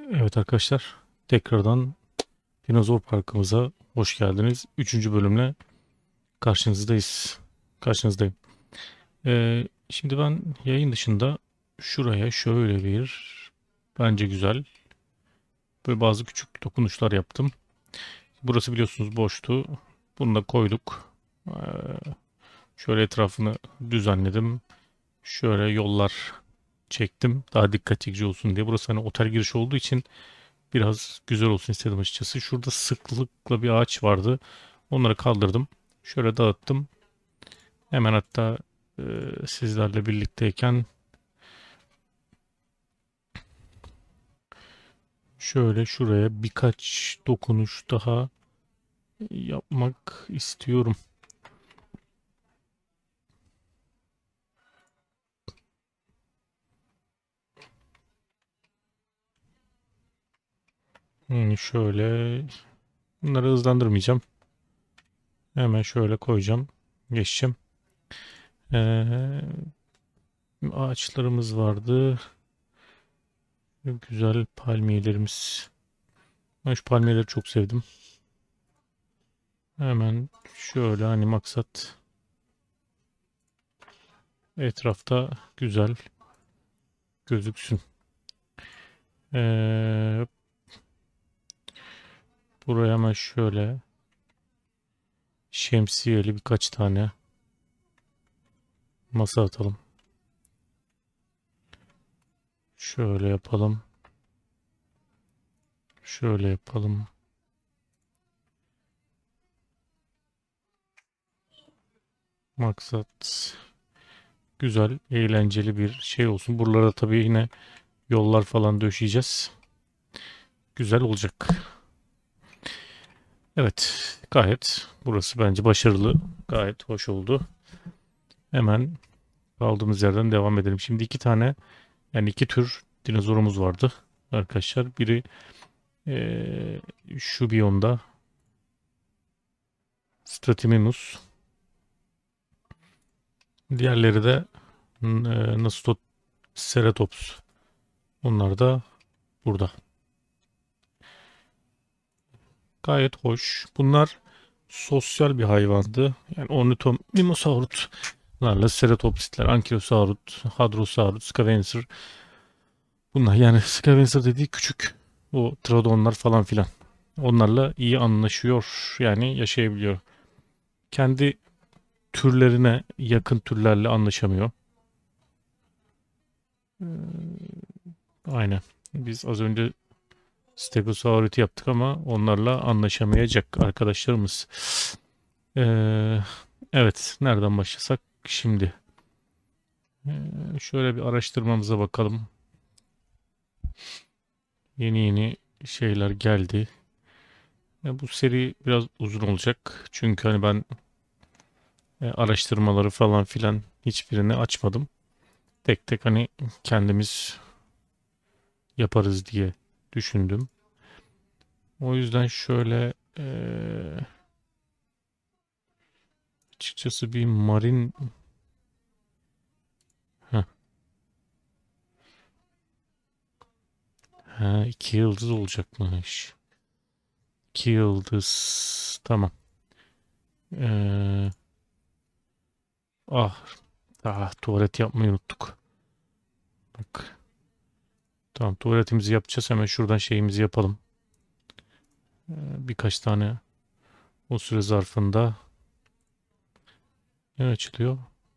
Evet arkadaşlar, tekrardan Dinozor Parkımıza hoş geldiniz. Üçüncü bölümle karşınızdayız. Karşınızdayım. Şimdi ben yayın dışında şuraya şöyle bence güzel böyle bazı küçük dokunuşlar yaptım. Burası biliyorsunuz boştu. Bunu da koyduk. Ee, Şöyle etrafını düzenledim. Şöyle yollar çektim. Daha dikkat çekici olsun diye. Burası hani otel girişi olduğu için biraz güzel olsun istedim açıkçası. Şurada sıklıkla bir ağaç vardı. Onları kaldırdım. Şöyle dağıttım. Hemen hatta e, sizlerle birlikteyken şöyle şuraya birkaç dokunuş daha yapmak istiyorum. Şöyle bunları hızlandırmayacağım. Hemen şöyle koyacağım. Geçeceğim. Ee, Ağaçlarımız vardı. Güzel palmiyelerimiz. Ben şu palmiyeleri çok sevdim. Hemen şöyle hani maksat etrafta güzel gözüksün. Ee, Buraya hemen şöyle şemsiyeli birkaç tane masa atalım. Şöyle yapalım. Şöyle yapalım. Maksat güzel, eğlenceli bir şey olsun. Buralarda tabii yine yollar falan döşeyeceğiz. Güzel olacak. Evet, gayet burası bence başarılı. Gayet hoş oldu. Hemen kaldığımız yerden devam edelim. Şimdi iki tane yani iki tür dinozorumuz vardı arkadaşlar. Biri şu biyomda Stratiminus. Diğerleri de Ceratops. Onlar da burada. Gayet hoş. Bunlar sosyal bir hayvandı. Yani Ornithomimosaurus'larla Ceratopsitler, Ankylosaurus, Hadrosaurus, Scavencer. Bunlar yani Scavencer dediği küçük. O Troodonlar falan filan. Onlarla iyi anlaşıyor. Yani yaşayabiliyor. Kendi türlerine yakın türlerle anlaşamıyor. Aynen. Biz az önce Stegosaurit'i yaptık ama onlarla anlaşamayacak arkadaşlarımız. Ee, evet, nereden başlasak şimdi? Şöyle bir araştırmamıza bakalım. Yeni yeni şeyler geldi. Bu seri biraz uzun olacak. Çünkü hani ben araştırmaları falan filan hiçbirini açmadım. Tek tek hani kendimiz yaparız diye düşündüm. O yüzden şöyle açıkçası bir marin. Heh, ha, iki yıldız olacakmış. İki yıldız. Tamam. Ee, ah, tuvalet yapmayı unuttuk. Bak. Tamam, tuvaletimizi yapacağız. Hemen şuradan şeyimizi yapalım. Birkaç tane o süre zarfında ne açılıyor?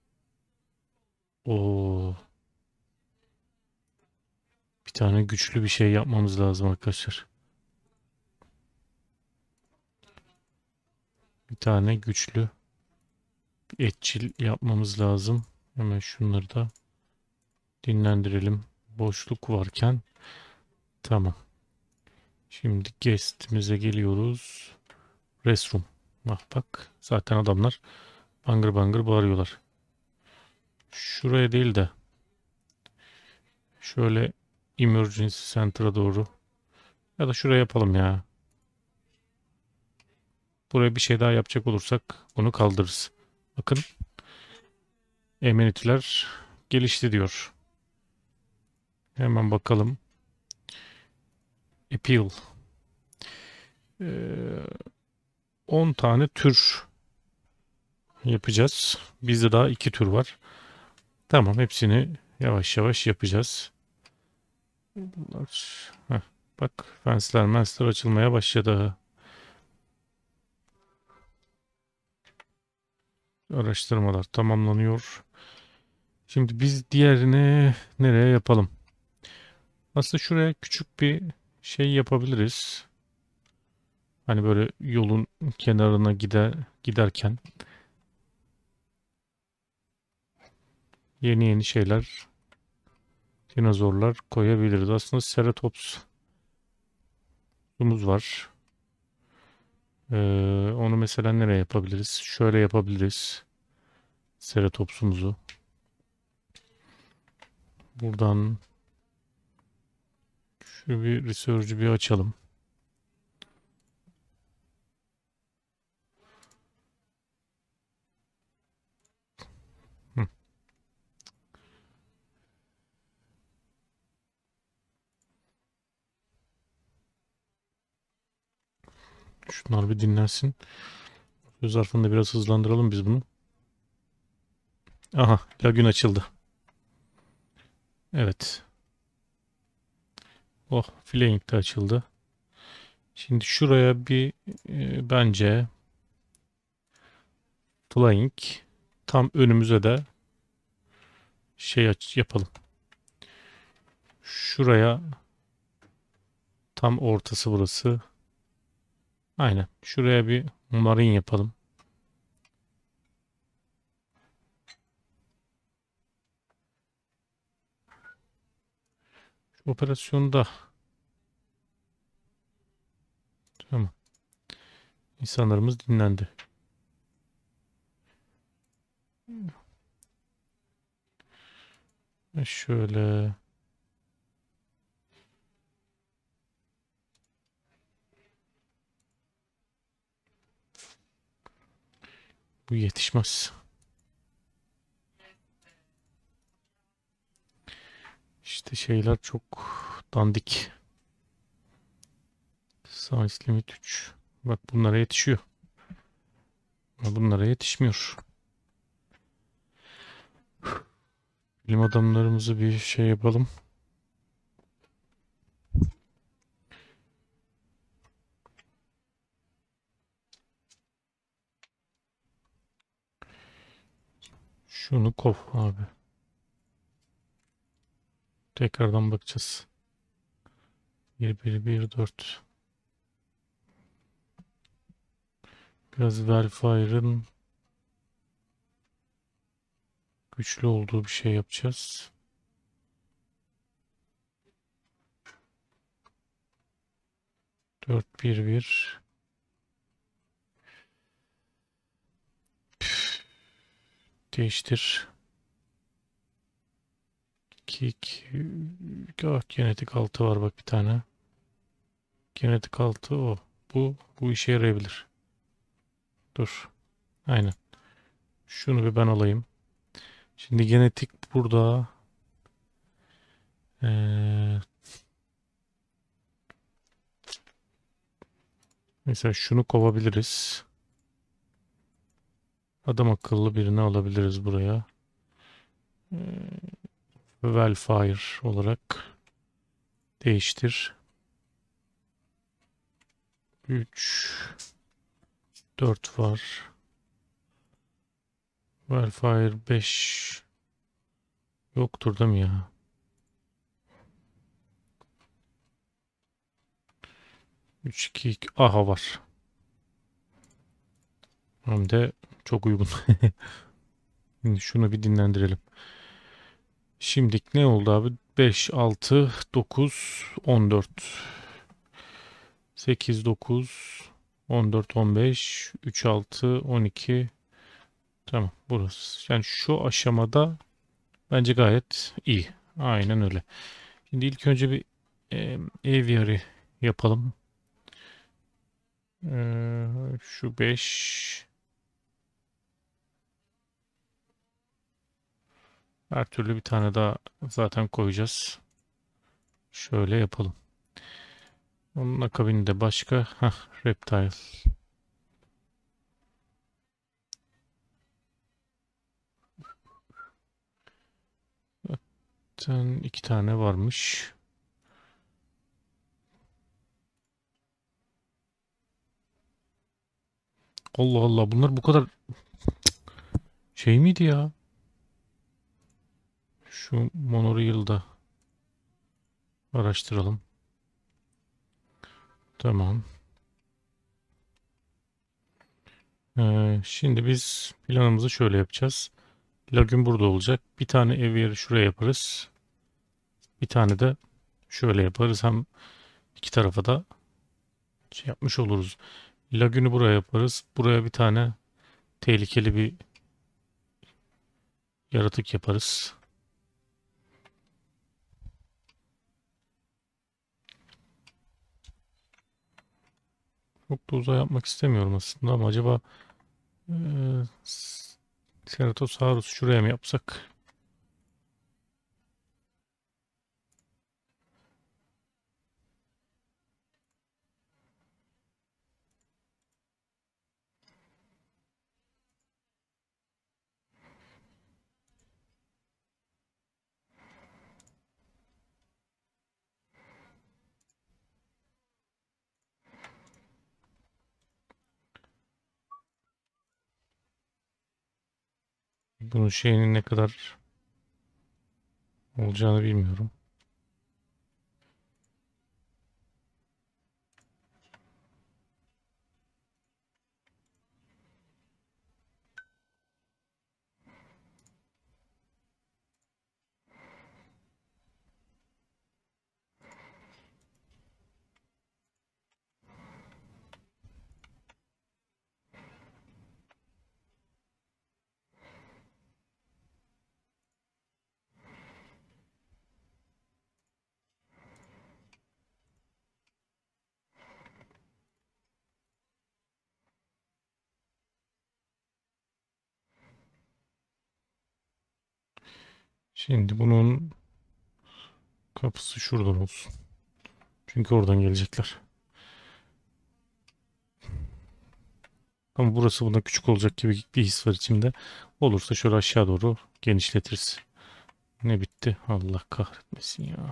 Oo, bir tane güçlü bir şey yapmamız lazım arkadaşlar. Bir tane güçlü bir etçil yapmamız lazım. Hemen şunları da dinlendirelim. Boşluk varken. Tamam. Şimdi guest'imize geliyoruz. Restroom. Ah bak. Zaten adamlar bangır bangır bağırıyorlar. Şuraya değil de şöyle Emergency Center'a doğru. Ya da şuraya yapalım ya. Buraya bir şey daha yapacak olursak bunu kaldırırız. Bakın, amenity'ler gelişti diyor. Hemen bakalım. Appeal. Ee, 10 tane tür yapacağız. Bizde daha 2 tür var. Tamam, hepsini yavaş yavaş yapacağız. Bunlar. Heh, bak, fensler açılmaya başladı. Araştırmalar tamamlanıyor. Şimdi biz diğerini nereye yapalım? Aslında şuraya küçük bir şey yapabiliriz. Hani böyle yolun kenarına giderken yeni şeyler, dinozorlar koyabiliriz. Aslında Ceratops'umuz var. Onu mesela nereye yapabiliriz? Şöyle yapabiliriz. Ceratops'umuzu. Buradan şu bir research'ü bir açalım. Hı. Şunlar bir dinlensin. Söz zarfında biraz hızlandıralım biz bunu. Aha, lagün açıldı. Evet. Oh, flaying de açıldı. Şimdi şuraya bir bence flying, tam önümüze de yapalım. Şuraya, tam ortası burası. Aynen. Şuraya bir marine yapalım. Şu operasyonda tamam. İnsanlarımız dinlendi. Şöyle bu yetişmez. İşte şeyler çok dandik. Size limit 3. Bak, bunlara yetişiyor. Ama bunlara yetişmiyor. Bilim adamlarımızı bir şey yapalım. Şunu kov abi. Tekrardan bakacağız. 1-1-1-4. Biraz Wildfire'ın güçlü olduğu bir şey yapacağız. 4-1-1. Değiştir. Kick. Genetik altı var bak bir tane. Genetik altı o. Bu işe yarayabilir. Dur. Aynen. Şunu bir ben alayım. Şimdi genetik burada. Ee, mesela şunu kovabiliriz. Adam akıllı birini alabiliriz buraya. Wildfire olarak değiştir. 3 4 var. Wildfire 5 yoktur değil mi ya? 3 2 aha var. Hem de çok uygun. Şimdi şunu bir dinlendirelim. Şimdilik ne oldu abi? 5 6 9 14 8 9 14 15 3 6 12. Tamam, burası. Yani şu aşamada bence gayet iyi. Aynen öyle. Şimdi ilk önce bir aviary yapalım. Şu 5. Her türlü bir tane daha zaten koyacağız. Şöyle yapalım. Onun akabinde başka Reptile. Zaten 2 tane varmış. Allah Allah, bunlar bu kadar şey miydi ya? Şu monorail'da araştıralım. Tamam. Şimdi biz planımızı şöyle yapacağız. Lagün burada olacak. Bir tane ev yeri şuraya yaparız. Bir tane de şöyle yaparız. Hem iki tarafa da şey yapmış oluruz. Lagünü buraya yaparız. Buraya bir tane tehlikeli bir yaratık yaparız. Çok da uzağa yapmak istemiyorum aslında ama acaba Ceratosaurus şuraya mı yapsak? Bunun şeyinin ne kadar olacağını bilmiyorum. Şimdi bunun kapısı şuradan olsun. Çünkü oradan gelecekler. Ama burası buna küçük olacak gibi bir his var içimde. Olursa şöyle aşağı doğru genişletiriz. Ne bitti? Allah kahretmesin ya.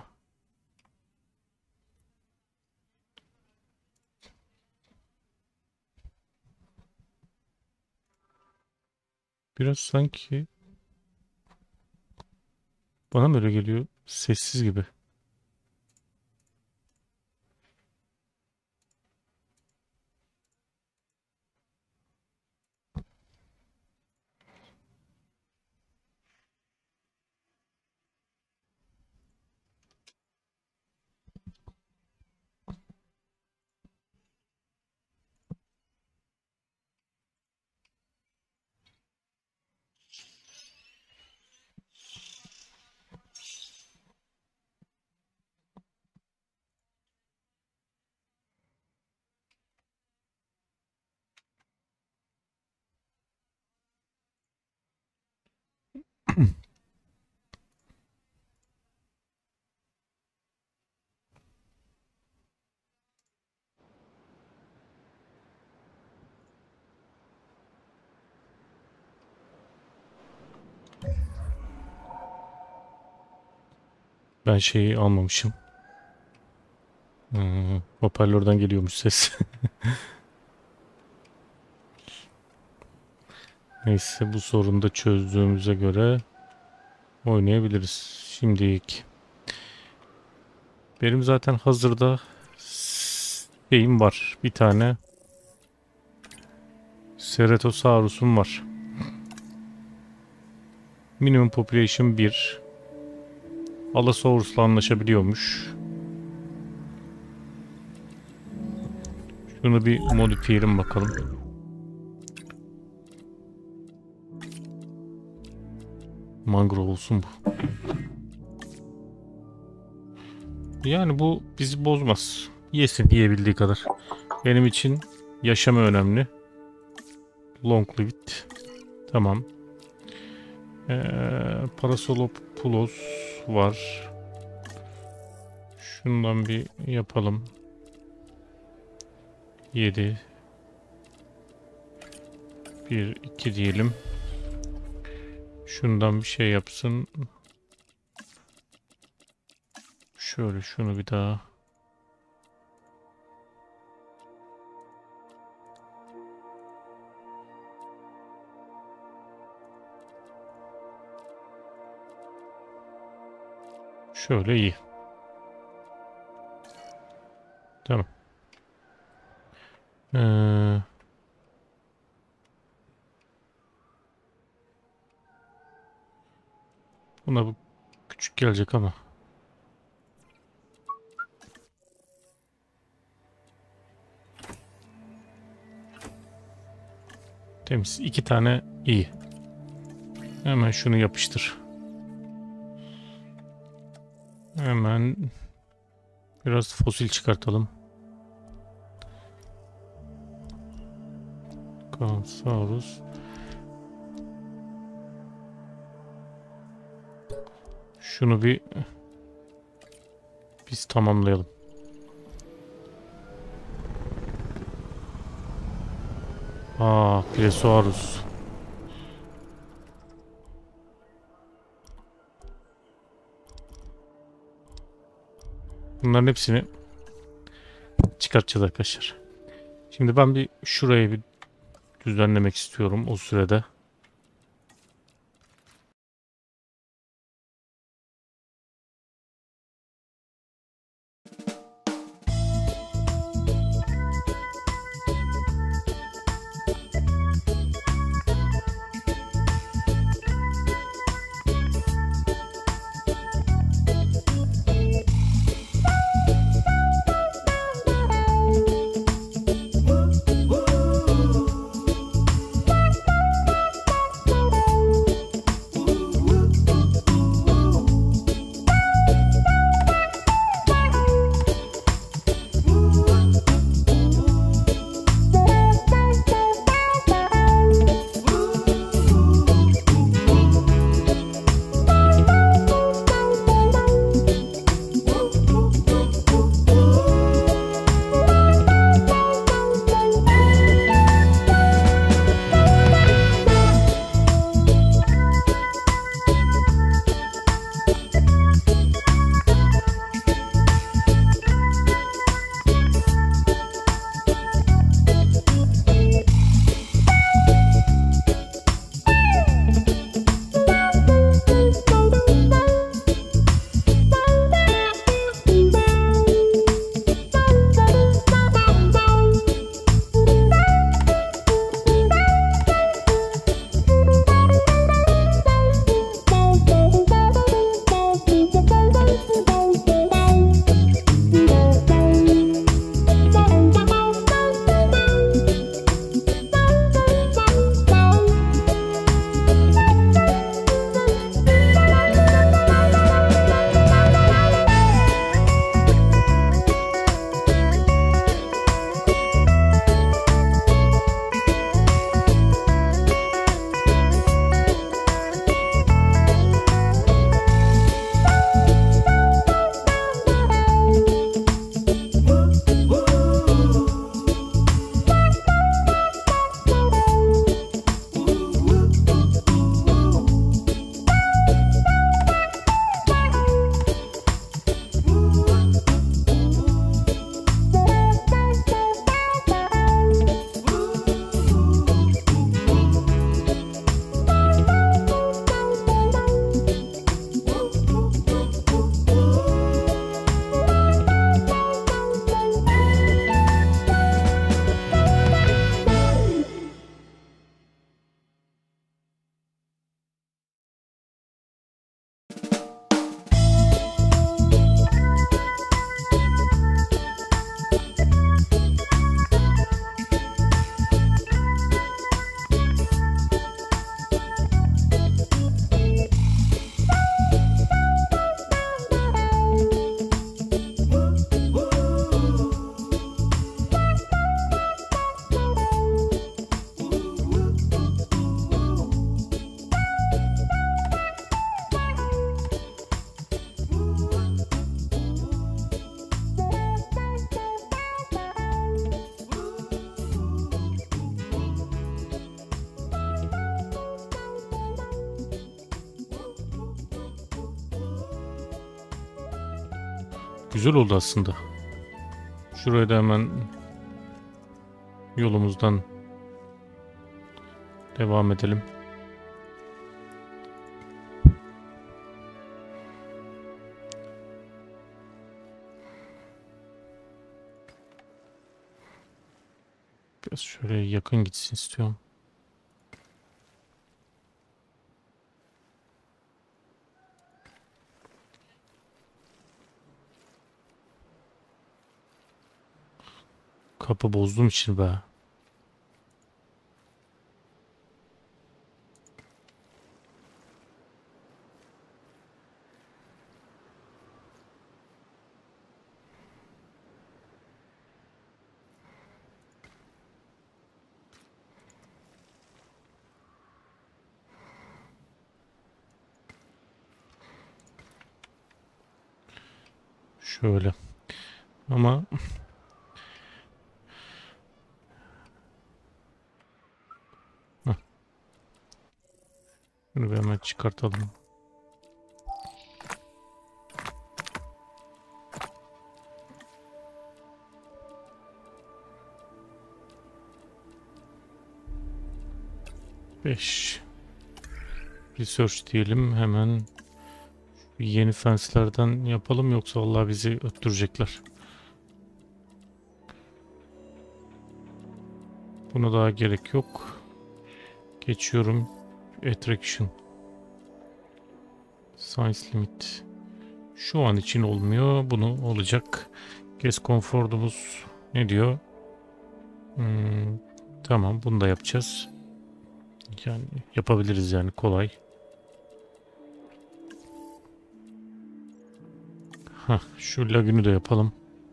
Biraz sanki bana mı öyle geliyor? Sessiz gibi. Ben şeyi almamışım. Hoparlörden geliyormuş ses. Neyse, bu sorunu da çözdüğümüze göre oynayabiliriz. Şimdilik. Benim zaten hazırda şeyim var. Bir tane Ceratosaurus'um var. Minimum population 1. Allosaurus'la anlaşabiliyormuş. Şunu bir modifleyelim bakalım. Mangrove olsun bu. Yani bu bizi bozmaz. Yesin yiyebildiği kadar. Benim için yaşamı önemli. Long live it. Tamam. Parasolopoulos var. Şundan bir yapalım. 7 1 2 diyelim. Şundan bir şey yapsın. Şöyle şunu bir daha. Şöyle iyi. Tamam. Buna bu küçük gelecek ama. Temiz. 2 tane iyi. Hemen şunu yapıştır. Hemen biraz fosil çıkartalım. Kansaurus. Şunu bir biz tamamlayalım. Plesiosaurus. Bunların hepsini çıkartacağız arkadaşlar. Şimdi ben bir şurayı bir düzenlemek istiyorum o sürede. Güzel oldu aslında. Şuraya da hemen yolumuzdan devam edelim. Biraz şöyle yakın gitsin istiyorum. Kapı bozduğum için be. Şöyle. Ama heh, bunu bir hemen çıkartalım. Beş. Research diyelim hemen. Yeni fence'lerden yapalım yoksa vallahi bizi öttürecekler. Buna daha gerek yok. Geçiyorum. Attraction. Size limit. Şu an için olmuyor. Bunu olacak. Guest comfort'umuz ne diyor? Hmm, tamam bunu da yapacağız. Yani yapabiliriz yani kolay. Hah, şu lagünü de yapalım.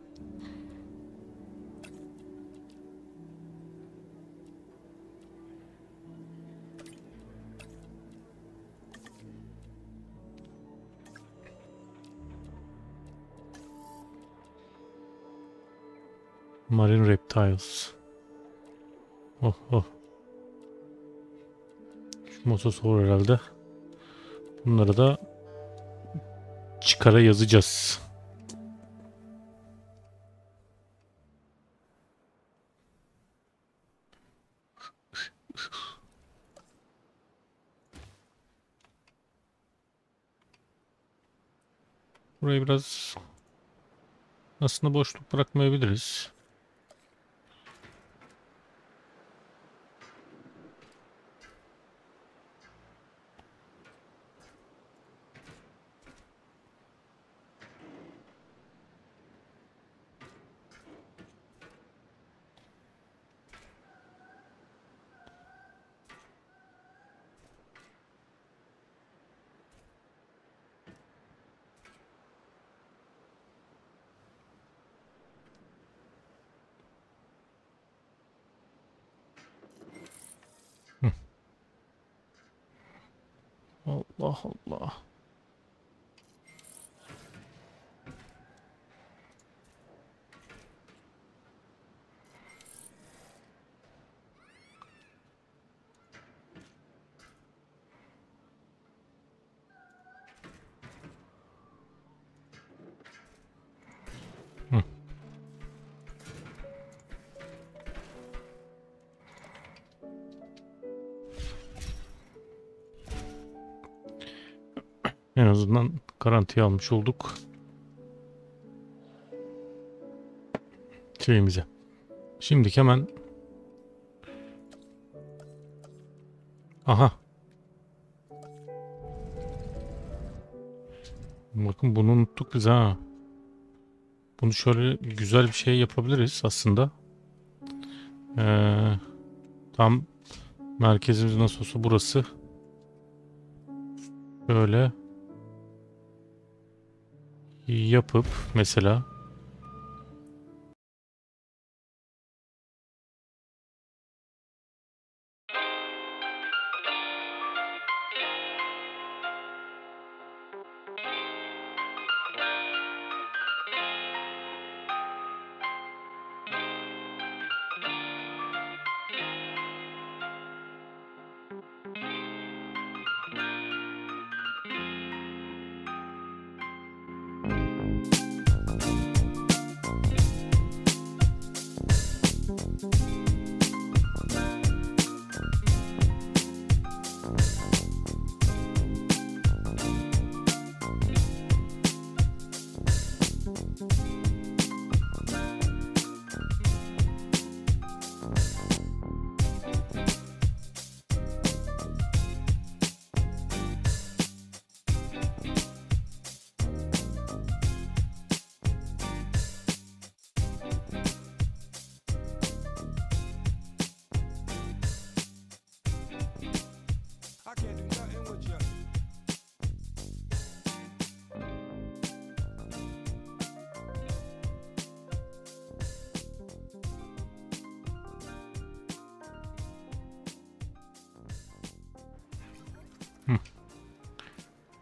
Marine Reptiles. Oh oh. Şu mosasaur herhalde. Bunları da çıkara yazacağız. Burayı biraz aslında boşluk bırakmayabiliriz. Hı. Allah Allah. Hı. En azından garantiye almış olduk şeyimize. Şimdi hemen aha. Bakın bunu unuttuk biz ha. Bunu şöyle güzel bir şey yapabiliriz aslında. Ee, tam merkezimiz nasıl olsa burası. Böyle yapıp mesela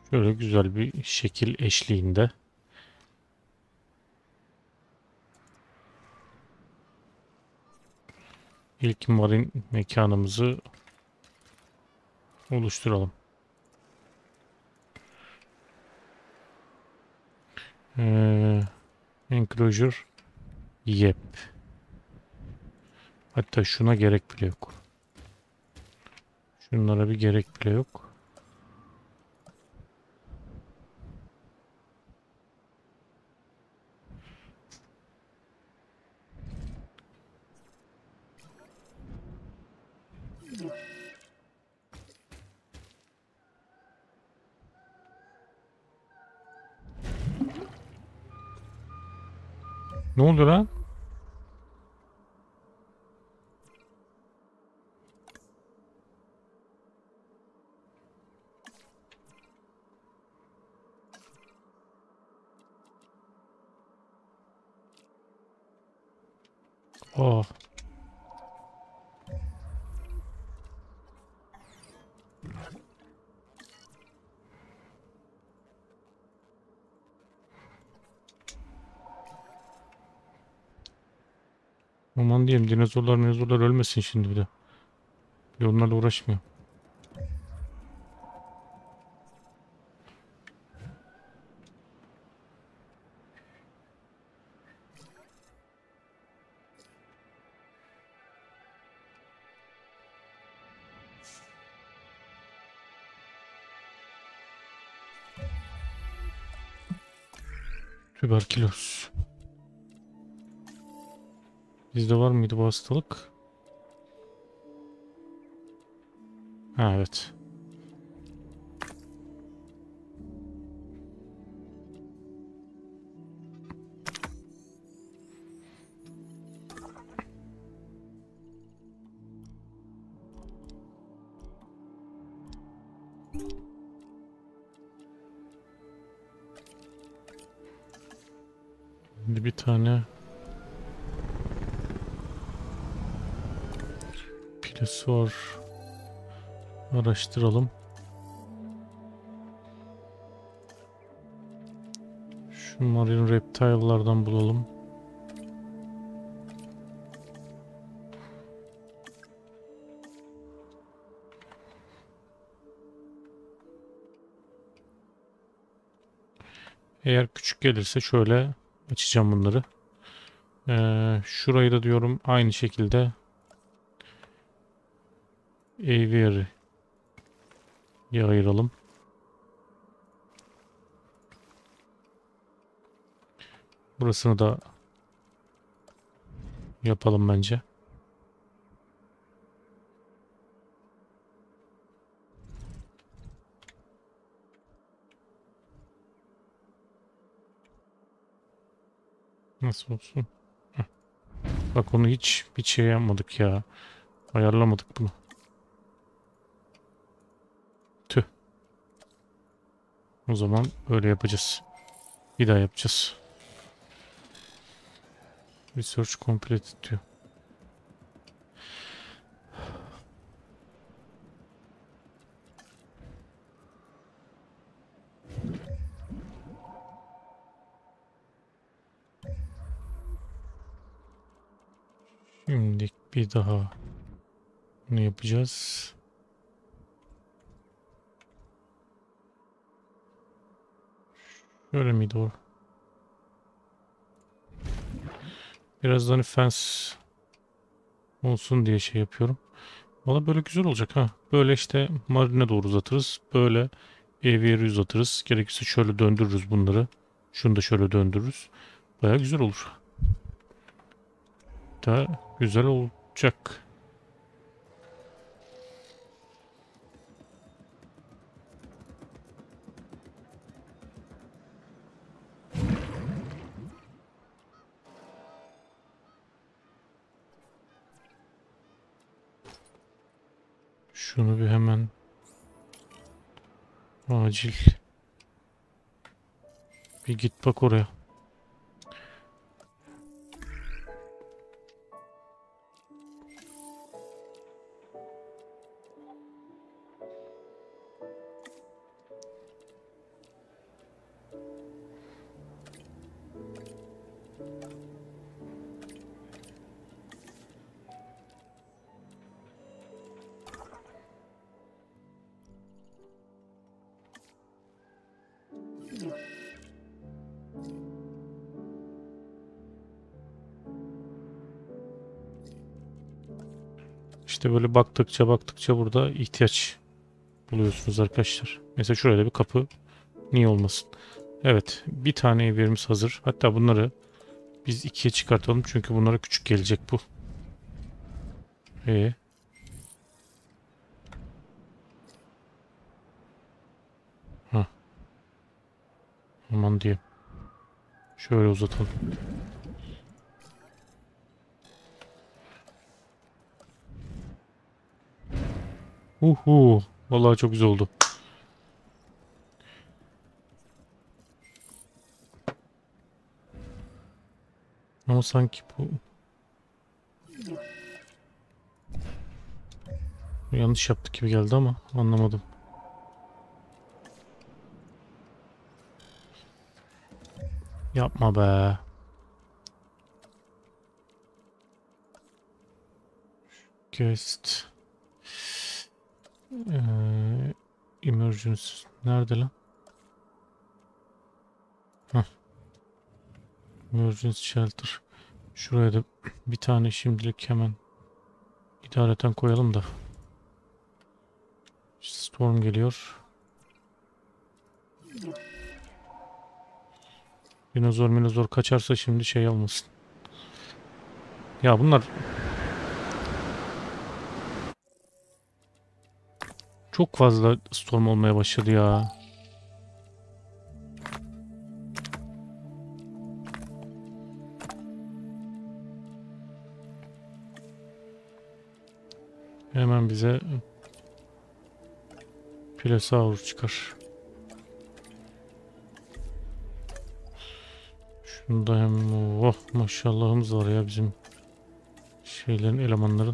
Şöyle güzel bir şekil eşliğinde. İlk marin mekanımızı oluşturalım. Ee, Enclosure. Yep. Hatta şuna gerek bile yok. Şunlara bir gerek bile yok. Ne oldu lan? Aa, aman diyeyim, dinozorlar ölmesin şimdi bir de. Bir onlarla uğraşmıyor. Tüberküloz. Bizde var mıydı bu hastalık? Ha, evet. Şimdi bir tane Plesor araştıralım. Şu marine reptile'lardan bulalım. Eğer küçük gelirse şöyle açacağım bunları. Şurayı da diyorum aynı şekilde Aviary'ye ayıralım. Burasını da yapalım bence. Nasıl olsun? Heh. Bak, onu hiç şey yapmadık ya. Ayarlamadık bunu. Tüh. O zaman öyle yapacağız. Bir daha yapacağız. Research completed diyor. Şimdi bir daha bunu yapacağız. Öyle miydi o? Birazdan hani fence olsun diye şey yapıyorum. Valla böyle güzel olacak ha. Böyle işte marine doğru uzatırız. Böyle aviary uzatırız. Gerekirse şöyle döndürürüz bunları. Şunu da şöyle döndürürüz. Baya güzel olur. Daha güzel olacak. Şunu bir hemen acil bir git bak oraya. İşte böyle baktıkça baktıkça burada ihtiyaç buluyorsunuz arkadaşlar. Mesela şuraya da bir kapı, niye olmasın. Evet, bir tane evlerimiz hazır. Hatta bunları biz ikiye çıkartalım çünkü bunlara küçük gelecek bu. E ha, aman diyeyim. Şöyle uzatalım. Vallahi çok güzel oldu. Ama sanki bu yanlış yaptık gibi geldi ama anlamadım. Yapma be. Guest. Ee, Emergency. Nerede lan? Hah, Emergency Shelter. Şuraya da bir tane şimdilik hemen idareten koyalım da. Storm geliyor. Dinozor kaçarsa şimdi şey olmasın. Ya bunlar çok fazla storm olmaya başladı ya. Hemen bize Plesaur çıkar. Şunda hem oh maşallahımız var ya bizim şeylerin elemanların.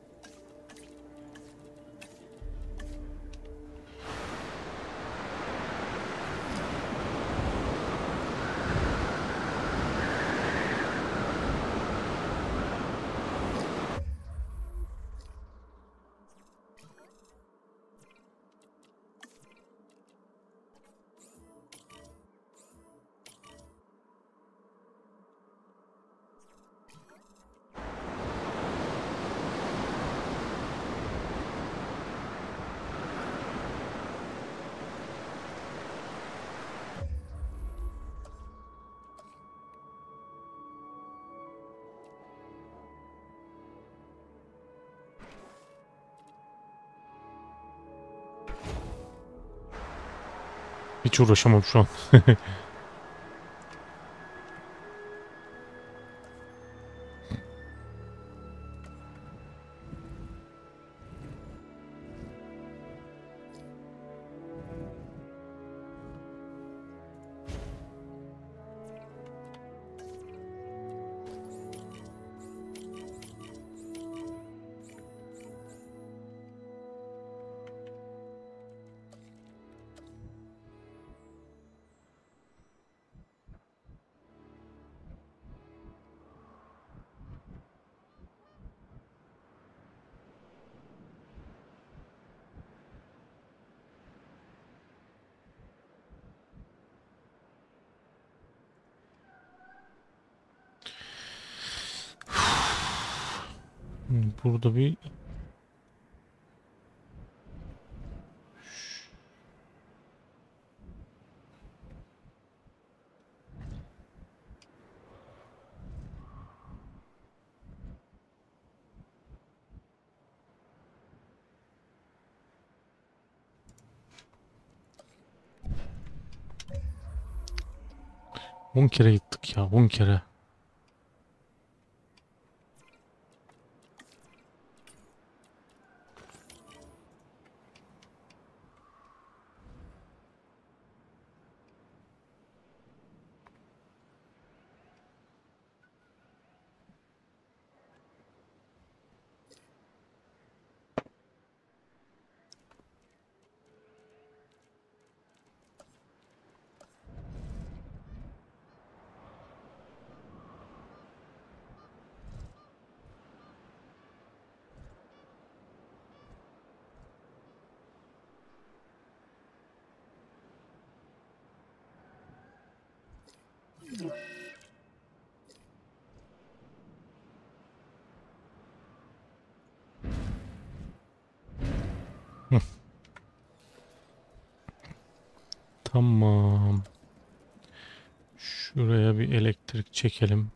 Hiç uğraşamam şu an. burada bir 10 kere gittik ya 10 kere. Tamam. Şuraya bir elektrik çekelim.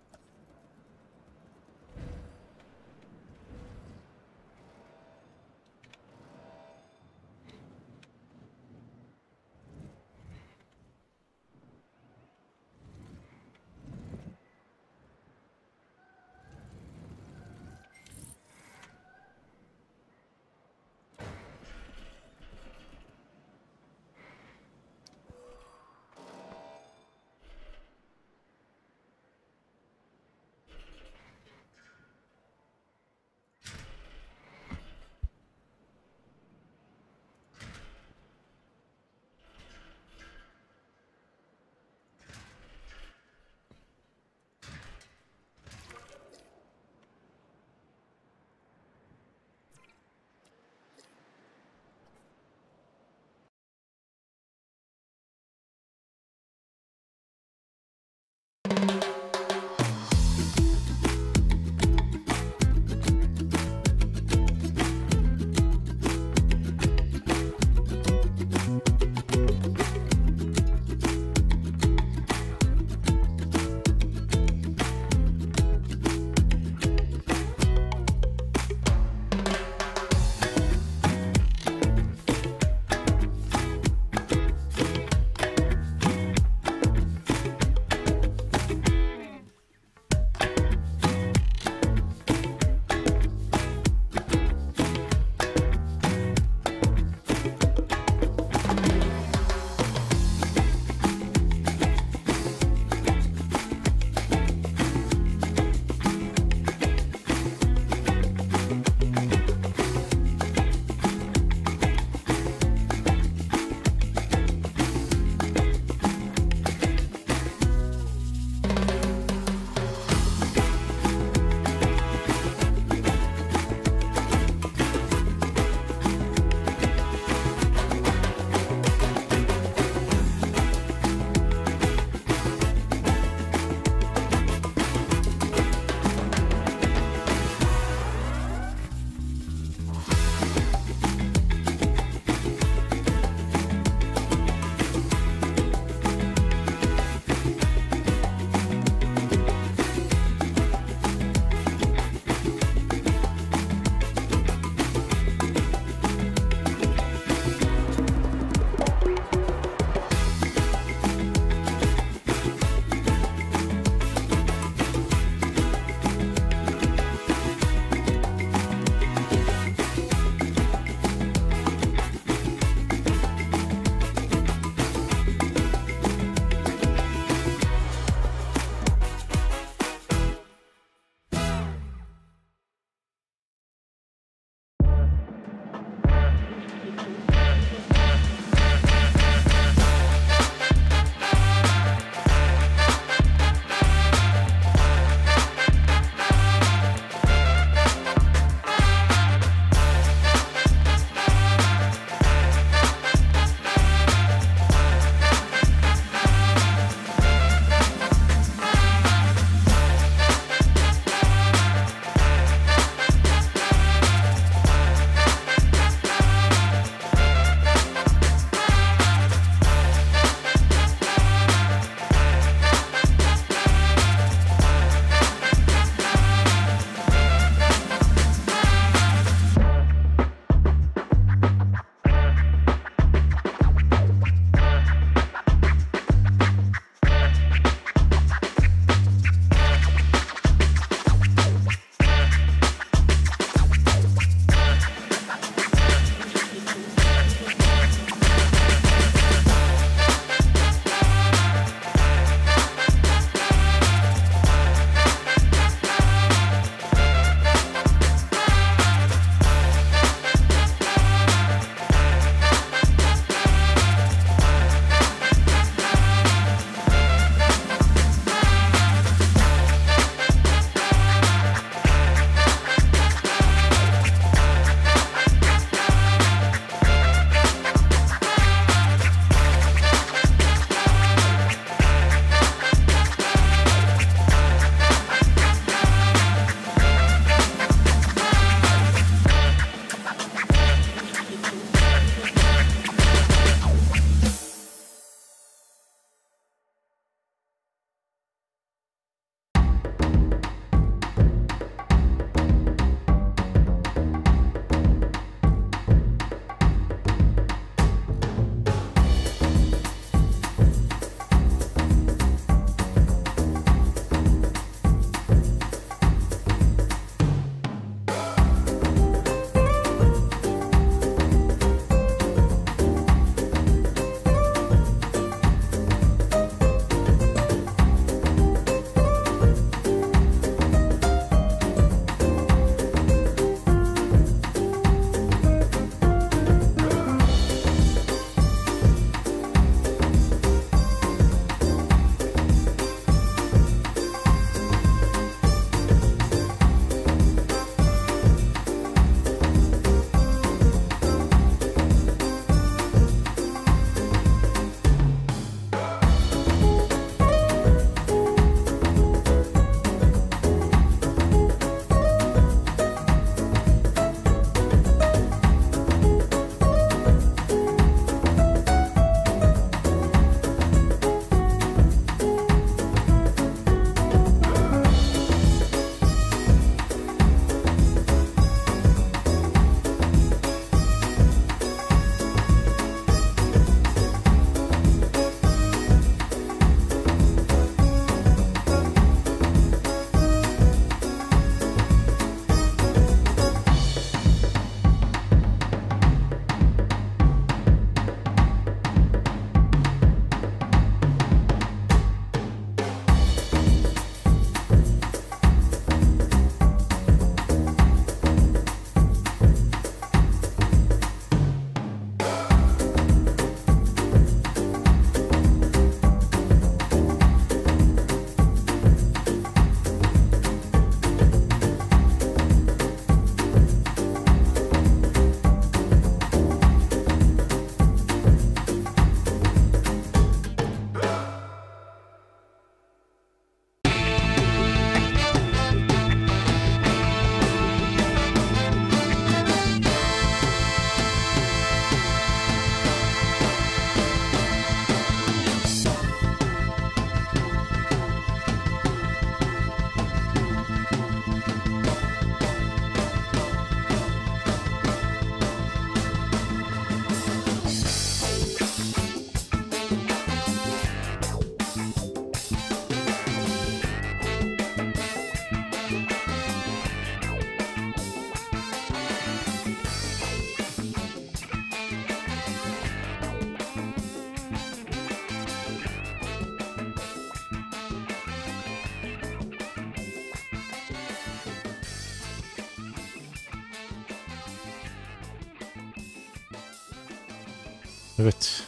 Evet.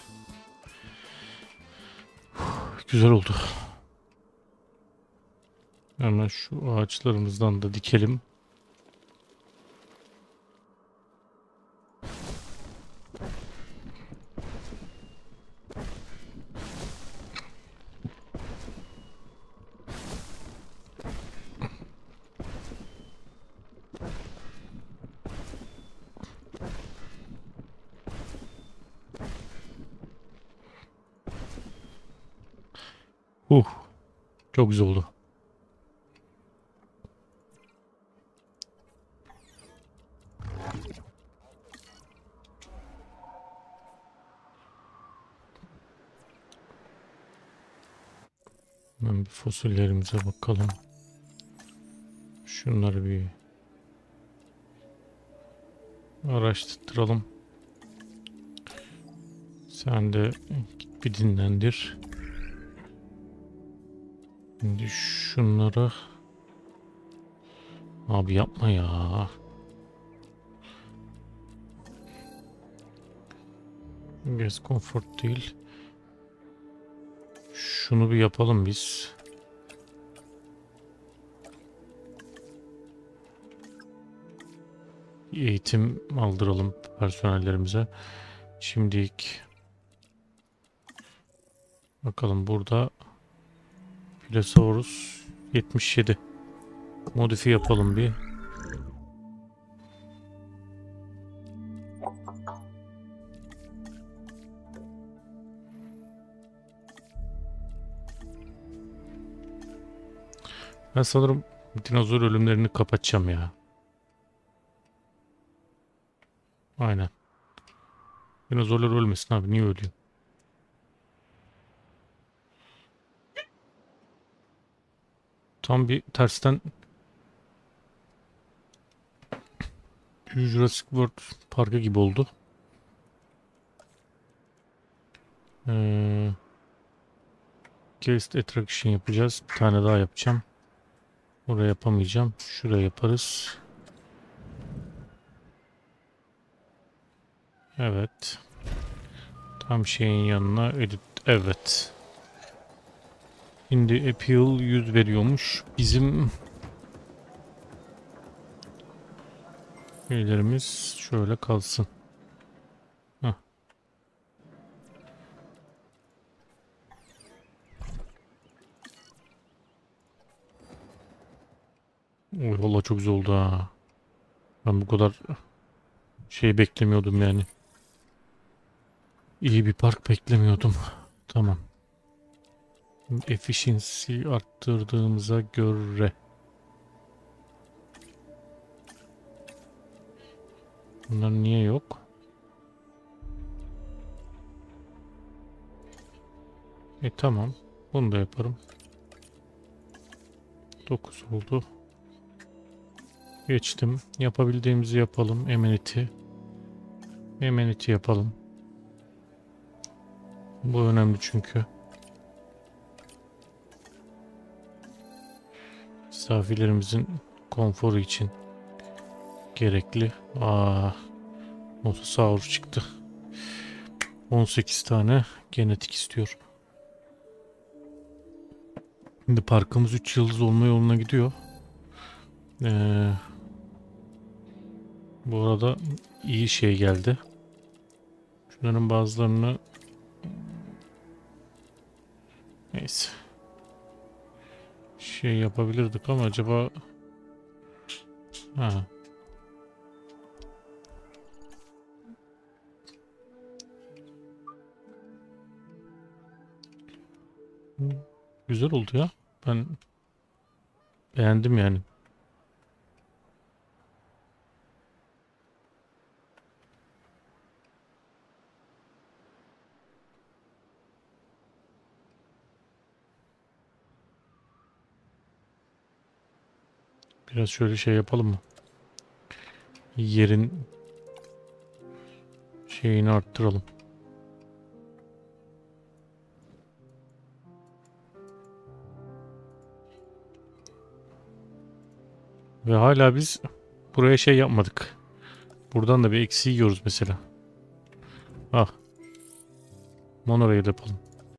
Güzel oldu. Hemen şu ağaçlarımızdan da dikelim. Uh, çok güzel oldu. Hemen bir fasulyelerimize bakalım. Şunları bir araştıralım. Sen de git bir dinlendir. Şimdi şunları... Abi yapma ya. Gas comfort değil. Şunu bir yapalım biz. Eğitim aldıralım personellerimize. Şimdilik bakalım burada Filosaurus 77. Modifiye yapalım bir. Ben sanırım dinozor ölümlerini kapatacağım ya. Aynen. Dinozorlar ölmesin abi. Niye ölüyor? Tam bir tersten Jurassic World Parkı gibi oldu. Guest Attraction yapacağız. Bir tane daha yapacağım. Oraya yapamayacağım. Şuraya yaparız. Evet. Tam şeyin yanına edit. Evet. Şimdi Appeal 100 veriyormuş. Bizim üyelerimiz şöyle kalsın. Heh. Oy, vallahi çok güzel oldu ha. Ben bu kadar şey beklemiyordum yani. İyi bir park beklemiyordum. Tamam. Efficiency arttırdığımıza göre. Bunlar niye yok? Tamam. Bunu da yaparım. 9 oldu. Geçtim. Yapabildiğimizi yapalım. Amenity. Amenity yapalım. Bu önemli çünkü. Misafirlerimizin konforu için gerekli. Motosaurus çıktı. 18 tane genetik istiyor. Şimdi parkımız 3 yıldız olma yoluna gidiyor. Bu arada iyi şey geldi. Şunların bazılarını neyse şey yapabilirdik ama acaba ha. Güzel oldu ya. Ben beğendim yani. Biraz şöyle şey yapalım mı? Yerin şeyini arttıralım. Ve hala biz buraya şey yapmadık. Buradan da bir eksi yiyoruz mesela. Ah. Monorail yapalım.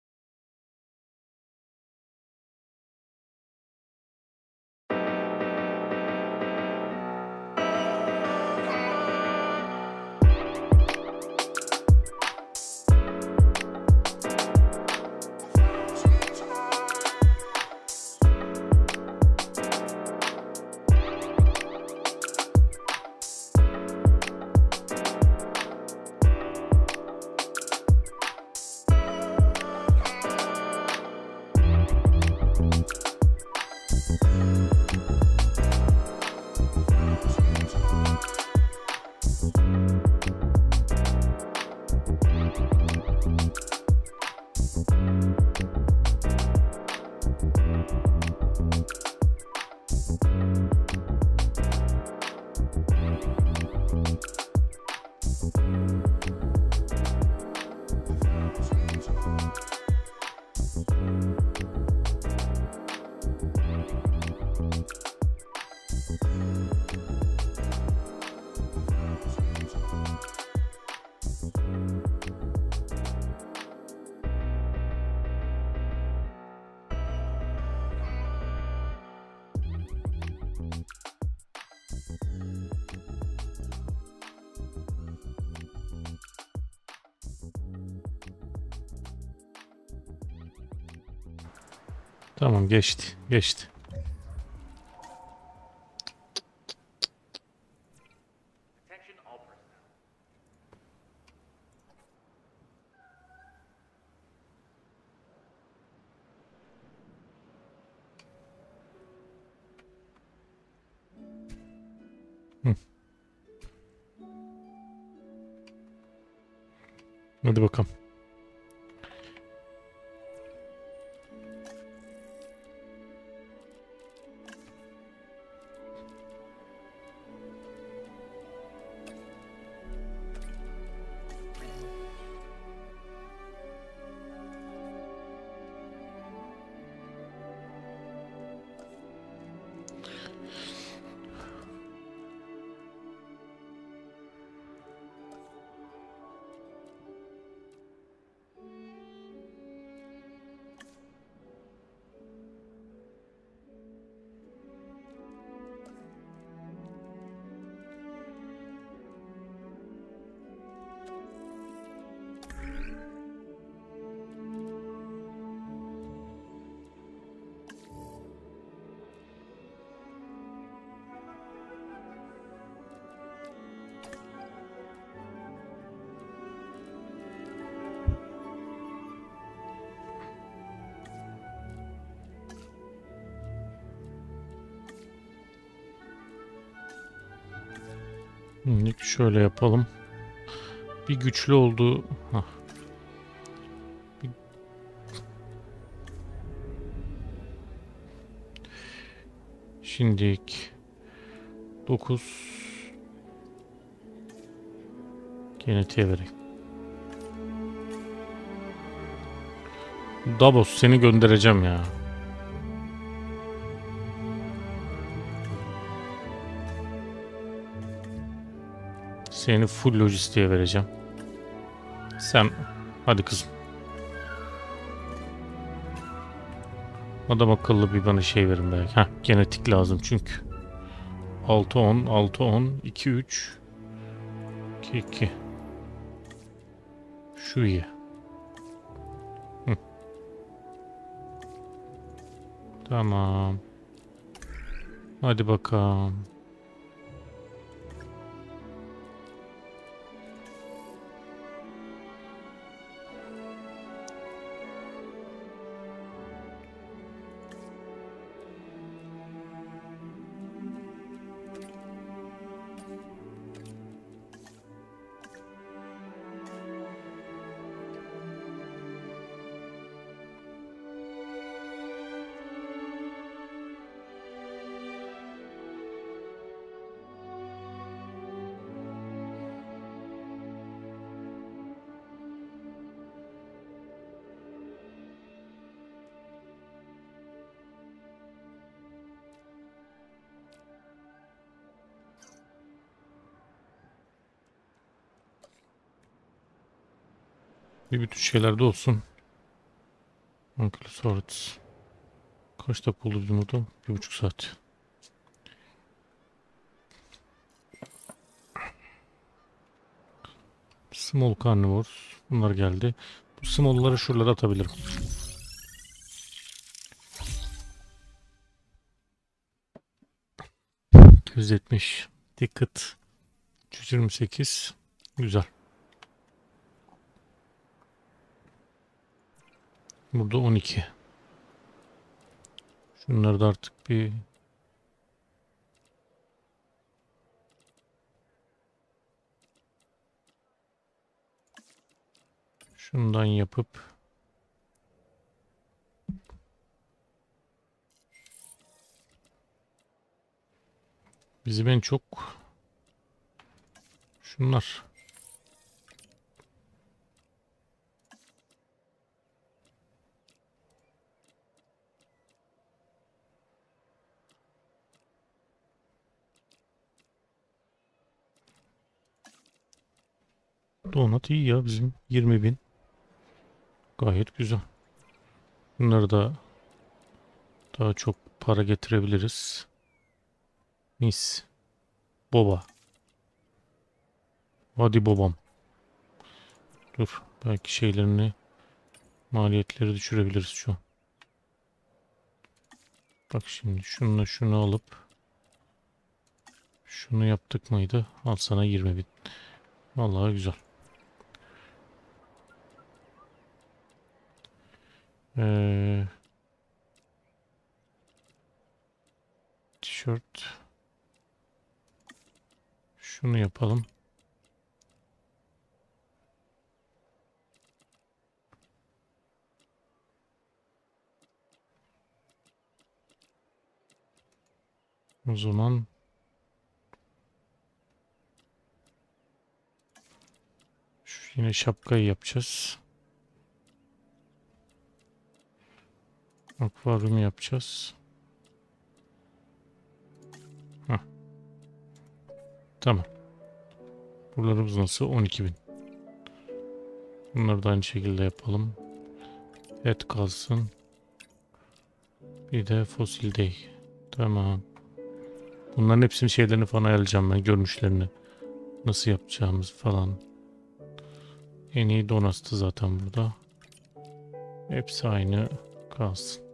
Tamam, geçti. Geçti. Hı. Hadi bakalım. Şimdi şöyle yapalım. Bir güçlü oldu. Hah. Bir- Şimdilik 9 genetiğe vereyim. Davos, seni göndereceğim ya. Seni full lojistiğe vereceğim. Sen hadi kızım. Adam akıllı bir bana şey verin belki. Heh, genetik lazım çünkü. 6 10 6 10 2 3 2 2. Şu iyi. Hı, tamam. Hadi bakalım. Bir bütün şeyler de olsun. Ankylosaurus. Kaç dakika oldu bizim orada? 1,5 saat. Small carnivores. Bunlar geldi. Bu small'ları şuralara atabilirim. 270. Ticket. 128. Güzel. Burada 12. Şunları da artık bir şundan yapıp bizim en çok şunlar. Donat iyi ya bizim 20.000. Gayet güzel. Bunları da daha çok para getirebiliriz. Mis. Boba. Hadi babam. Dur. Belki şeylerini maliyetleri düşürebiliriz şu an. Bak şimdi şununla şunu alıp şunu yaptık mıydı? Al sana 20.000. Vallahi güzel. Ee, tişört. Şunu yapalım. O zaman yine şapkayı yapacağız. Akvaryum yapacağız. Heh, tamam. Buralarımız nasıl? 12.000. Bunları da aynı şekilde yapalım. Et kalsın. Bir de fosil değil. Tamam. Bunların hepsinin şeylerini falan ayarlayacağım ben. Görünüşlerini. Nasıl yapacağımız falan. En iyi donastı zaten burada. Hepsi aynı kalsın.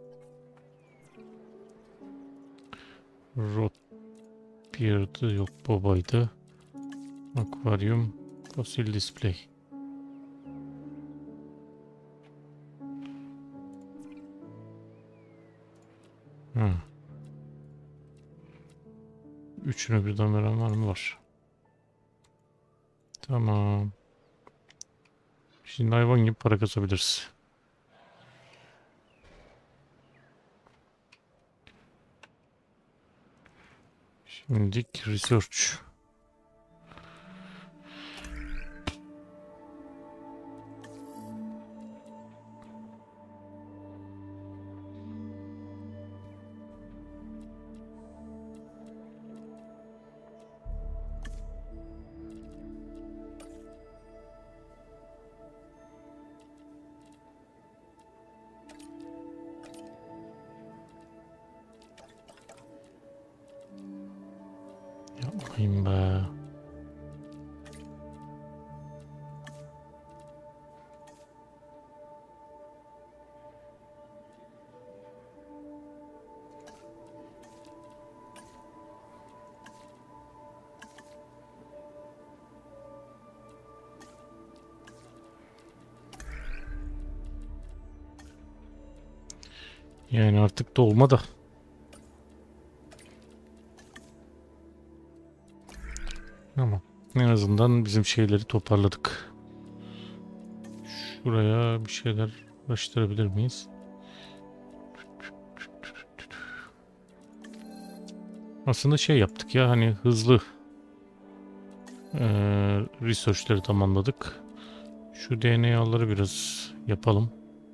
Rot Beard'ı yok, babaydı. Akvaryum. Fosil display. Ha. Üçünü birden veren var mı? Var. Tamam. Şimdi hayvan gibi para kazabiliriz. Şimdilik research. Yapmayayım be. Yani artık dolma da. Ama en azından bizim şeyleri toparladık. Şuraya bir şeyler ulaştırabilir miyiz? Aslında şey yaptık ya, hani hızlı research'leri tamamladık. Şu DNA'ları biraz yapalım.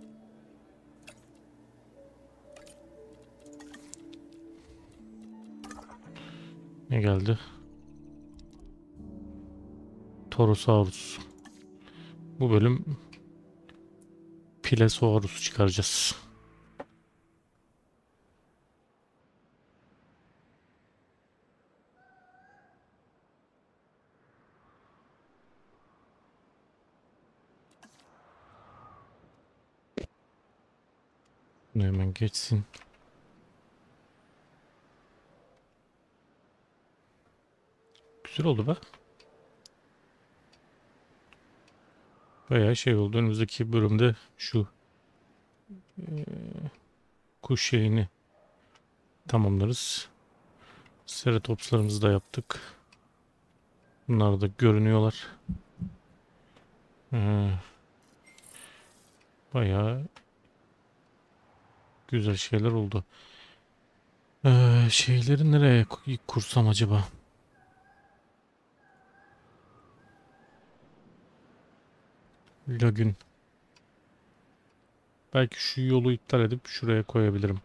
Ne geldi? Torosaurus. Bu bölüm Plesiosaurus çıkaracağız. Bunu hemen geçsin. Güzel oldu be. Bayağı şey oldu. Önümüzdeki bölümde şu kuş şeyini tamamlarız. Ceratopslarımızı da yaptık. Bunlar da görünüyorlar. Bayağı güzel şeyler oldu. Şeyleri nereye kursam acaba? Lagün. Belki şu yolu iptal edip şuraya koyabilirim.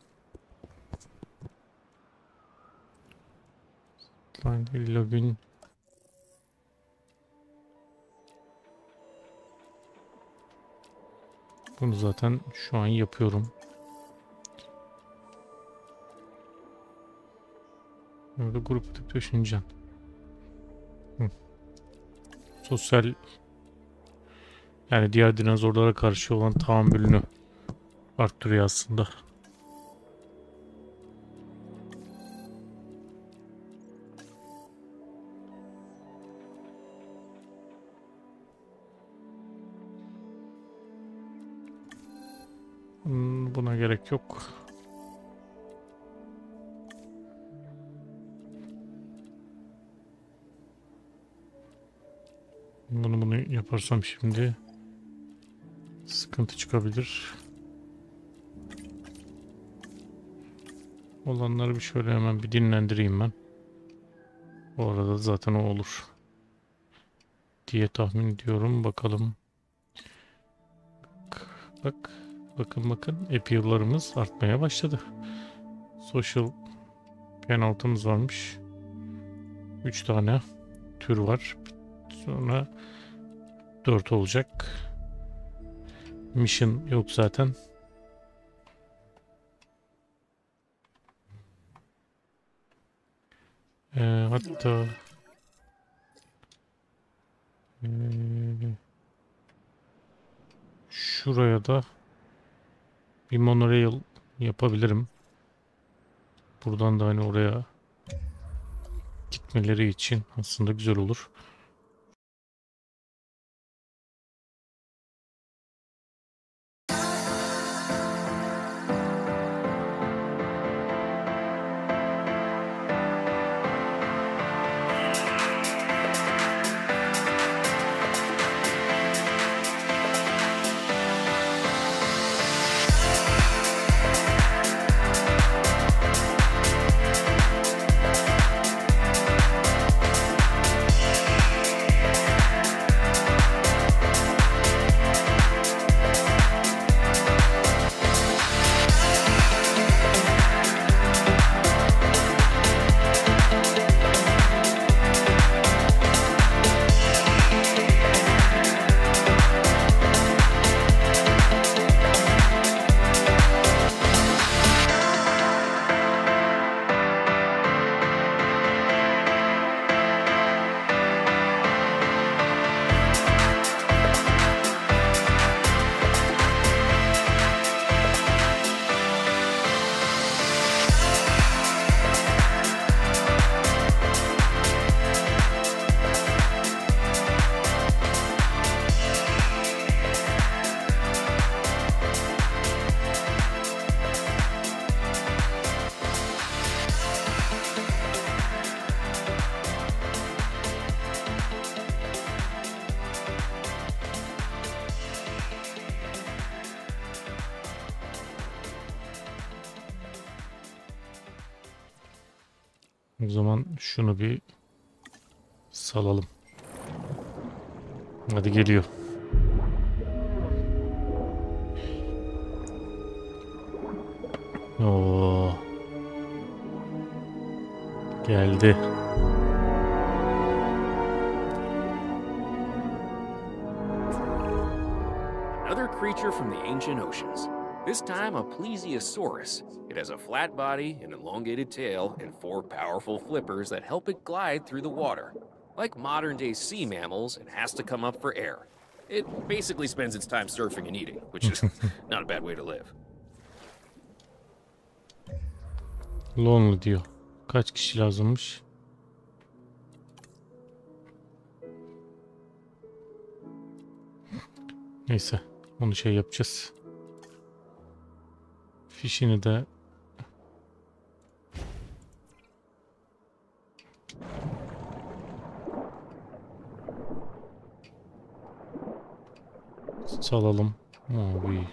Lagün. Bunu zaten şu an yapıyorum. Burada grup atıp düşüneceğim. Sosyal, yani diğer dinozorlara karşı olan tahammülünü arttırıyor aslında. Buna gerek yok. Bunu yaparsam şimdi sıkıntı çıkabilir. Olanları bir şöyle hemen bir dinlendireyim ben. O arada zaten o olur diye tahmin ediyorum. Bakalım. Bakın appeal'larımız artmaya başladı. Social penaltımız varmış. 3 tane tür var. Sonra 4 olacak. Mission yok zaten. Hatta şuraya da bir monorail yapabilirim. Buradan da hani oraya gitmeleri için aslında güzel olur. O zaman şunu bir salalım. Hadi geliyor. Oo. Geldi. Another creature from the ancient oceans. This time a plesiosaurus. It has a flat body, an elongated tail, and 4 powerful flippers that help it glide through the water. Like modern-day sea mammals, it has to come up for air. It basically spends its time surfing and eating, which is not a bad way to live. Lonely diyor. Kaç kişi lazımmış? Neyse. Onu şey yapacağız. Fişini de salalım. Abi.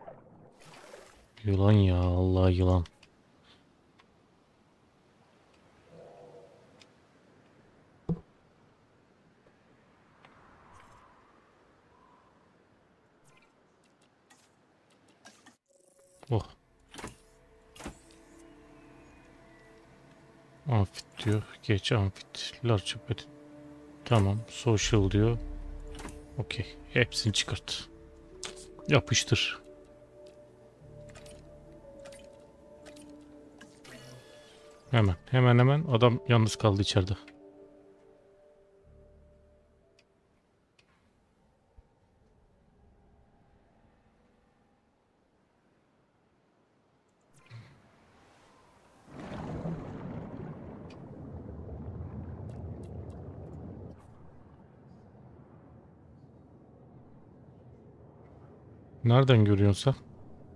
Yılan ya. Allah yılan. Oh. Amfit diyor. Geç amfit. Large pet. Tamam. Social diyor. Okey. Hepsini çıkart. Yapıştır. Hemen adam yalnız kaldı içeride. Nereden görüyorsun sen?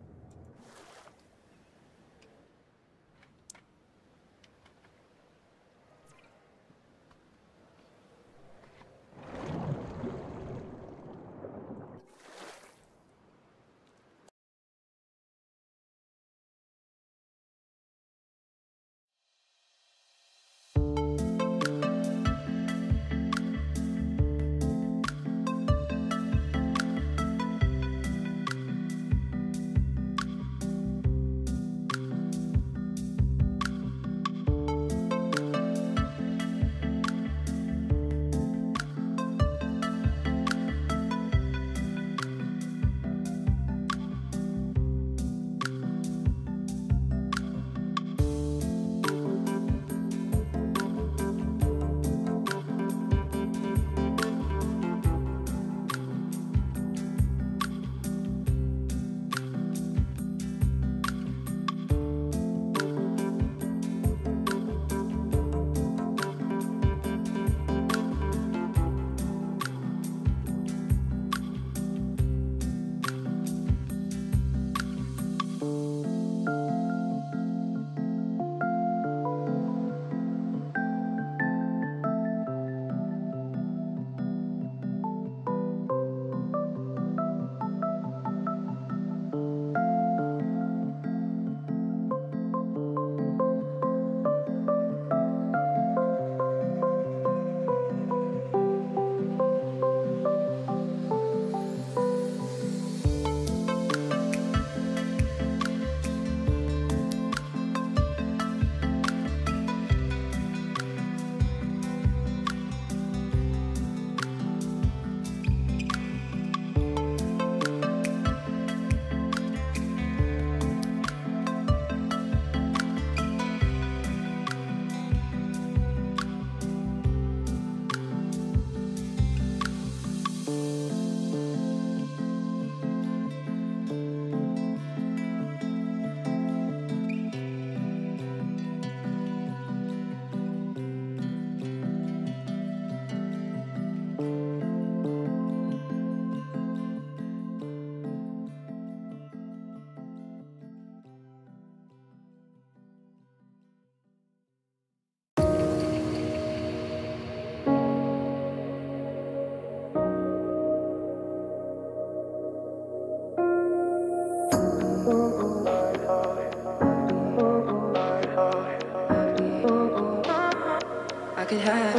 I could have.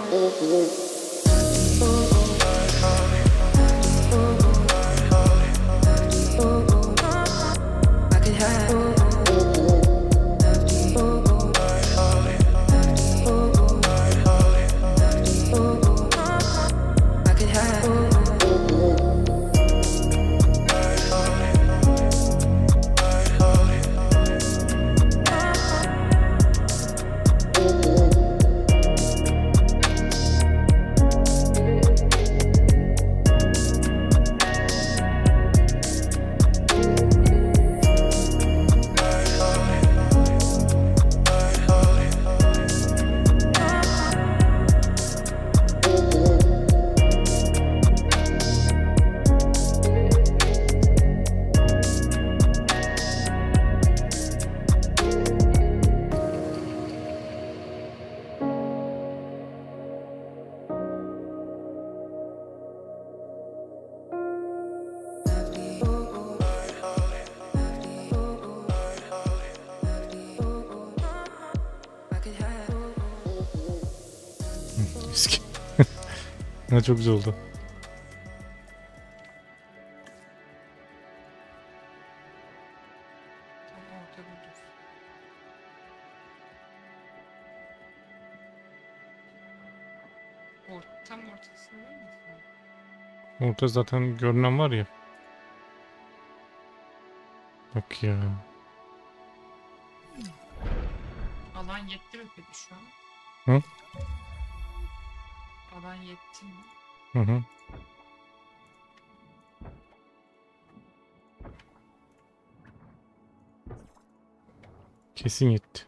I could have. I could have. Viski. Ha, çok güzel oldu. Tam ortada dur. Tam ortasında mısın? Orada zaten görünen var ya. Bak ya. Alan yetti mi peki şu an? Hı? Alan yetti mi? Hı hı. Kesin yetti.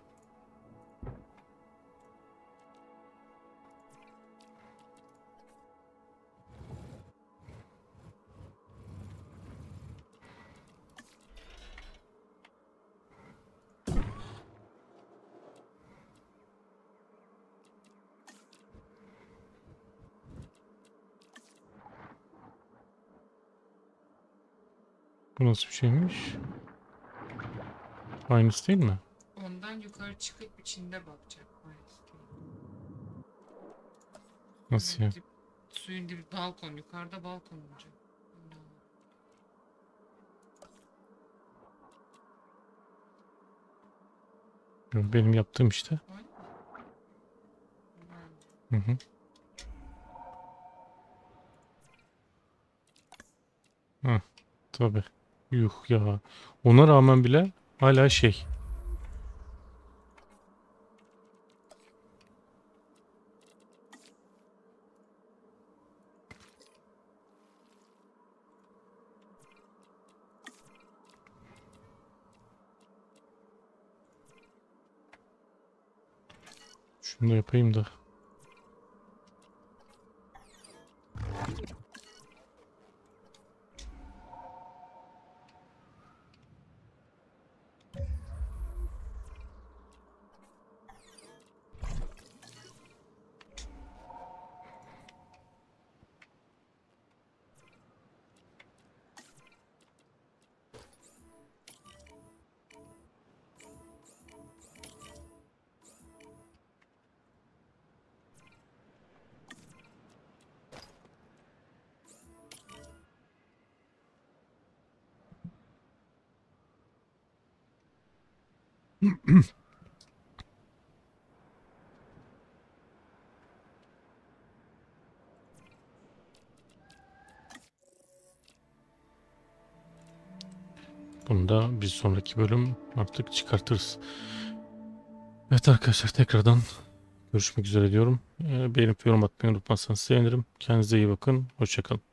Bu nasıl bir şeymiş? Aynısı değil mi? Ondan yukarı çıkıp içinde bakacak. Nasıl ya? Suyun dibi balkon. Yukarıda balkon olacak. Benim yaptığım işte. Hı hı. Hı, tabii. Yuh ya. Ona rağmen bile hala şey. Şunu da yapayım da. Bunu da bir sonraki bölüm artık çıkartırız. Evet arkadaşlar, tekrardan görüşmek üzere diyorum. Beğenip yorum atmayı unutmazsanız sevinirim. Kendinize iyi bakın. Hoşça kalın.